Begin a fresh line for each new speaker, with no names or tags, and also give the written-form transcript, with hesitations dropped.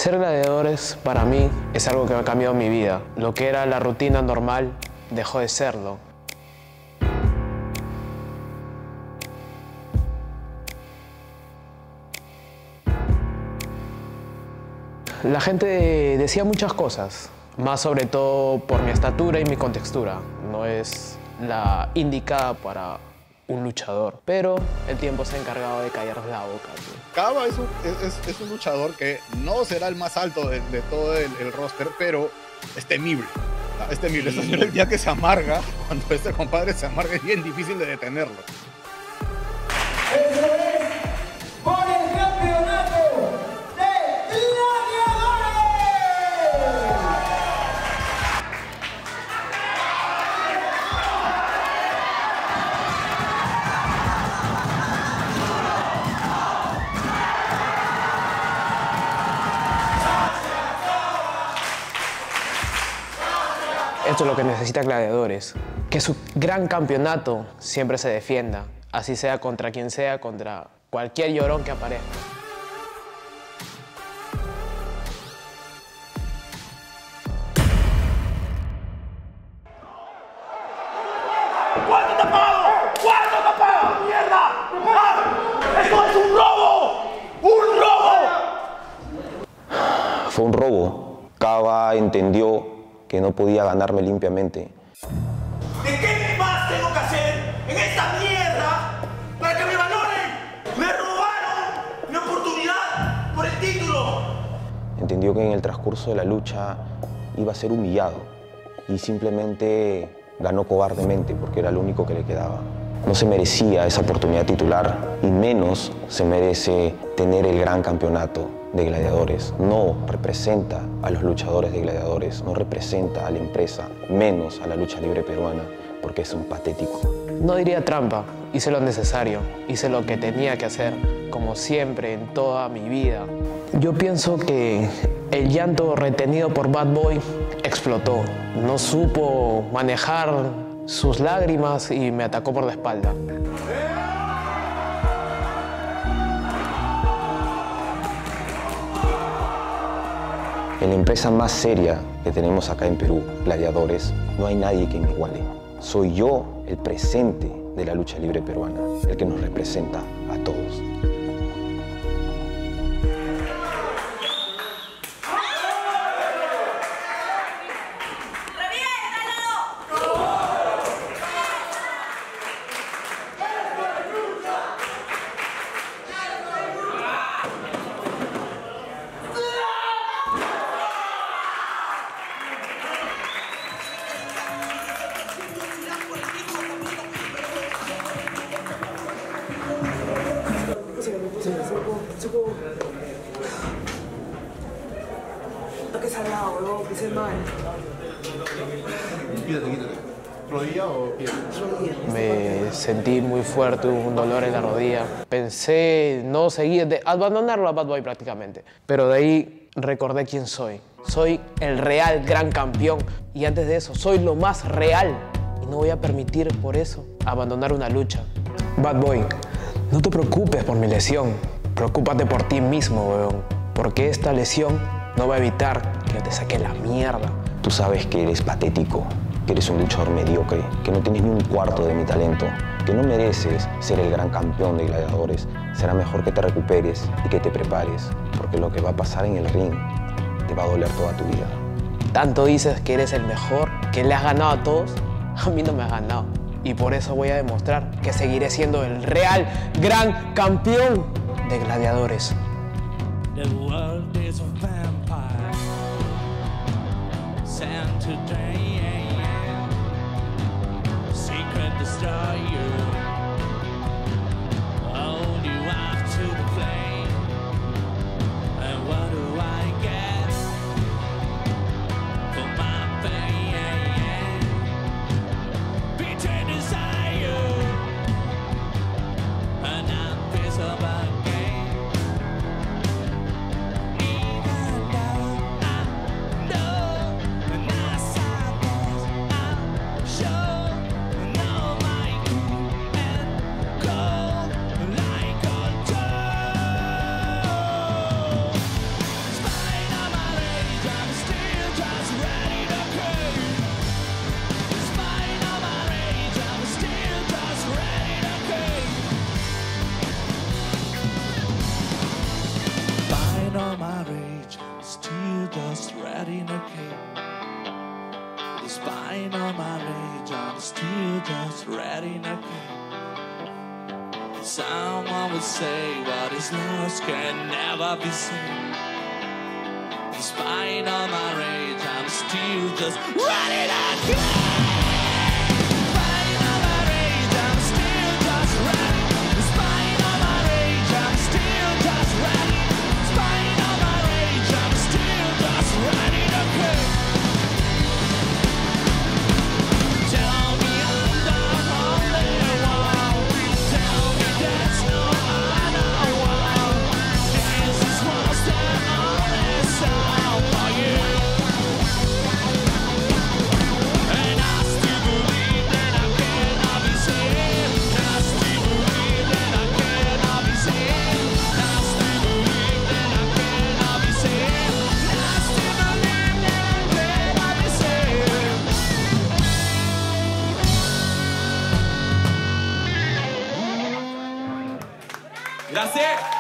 Ser gladiadores para mí es algo que ha cambiado mi vida. Lo que era la rutina normal dejó de serlo. La gente decía muchas cosas, más sobre todo por mi estatura y mi contextura. No es la indicada para un luchador, pero el tiempo se ha encargado de callarnos la boca. Tío.
Cava es un luchador que no será el más alto de todo el roster, pero es temible. Es temible. Sí. El día que se amarga, cuando este compadre se amarga, es bien difícil de detenerlo.
¡Eso es! ¡Por el campeonato de gladiadores!
Esto es lo que necesita Gladiadores, que su gran campeonato siempre se defienda, así sea contra quien sea, contra cualquier llorón que aparezca.
¿Cuánto te pago? ¿Cuánto te pago? ¡Mierda! ¡Esto es un robo! ¡Un robo!
Fue un robo. Cava entendió que no podía ganarme limpiamente.
¿De qué más tengo que hacer en esta mierda para que me valoren? ¡Me robaron mi oportunidad por el título!
Entendió que en el transcurso de la lucha iba a ser humillado y simplemente ganó cobardemente porque era lo único que le quedaba. No se merecía esa oportunidad titular y menos se merece tener el gran campeonato de gladiadores. No representa a los luchadores de gladiadores, no representa a la empresa, menos a la lucha libre peruana, porque es un patético.
No diría trampa, hice lo necesario, hice lo que tenía que hacer, como siempre en toda mi vida. Yo pienso que el llanto retenido por Bad Boy explotó. No supo manejar sus lágrimas y me atacó por la espalda.
En la empresa más seria que tenemos acá en Perú, Gladiadores, no hay nadie que me iguale. Soy yo el presente de la lucha libre peruana, el que nos representa a todos.
Toque salado, huevón, que es mal.
Quítate. ¿Rodilla o pie?
Rodilla.
Me sentí muy fuerte, hubo un dolor en la rodilla. Pensé no seguir, abandonarlo a Bad Boy prácticamente. Pero de ahí recordé quién soy. Soy el real gran campeón y antes de eso, soy lo más real. Y no voy a permitir por eso abandonar una lucha. Bad Boy, no te preocupes por mi lesión. Preocúpate por ti mismo, weón. Porque esta lesión no va a evitar que yo te saque la mierda.
Tú sabes que eres patético, que eres un luchador mediocre, que no tienes ni un cuarto de mi talento, que no mereces ser el gran campeón de gladiadores. Será mejor que te recuperes y que te prepares, porque lo que va a pasar en el ring te va a doler toda tu vida.
Tanto dices que eres el mejor, que le has ganado a todos, a mí no me has ganado. Y por eso voy a demostrar que seguiré siendo el real gran campeón de gladiadores.
The world is a vampire sent today. Secret destroyer hold you off to the flame. And what do I get for my pain? Betrayed desire, and I'm pissed about game. Even though I know and I saw just ready to kill. Despite all my rage, I'm still just ready to kill. Someone would say what is lost can never be seen. Despite all my rage, I'm still just ready to kill. Despite all my rage, I'm still just ready. Despite all my rage, I'm still just ready. Despite all my rage, I'm still just ready to kill. Tell me I'm the only one. Tell me there's no other one. This is what's the only sound for you. And I still believe that I cannot be saved. I still believe that I cannot be saved. I still believe that I cannot be saved. I still believe that I cannot be saved. Gracias.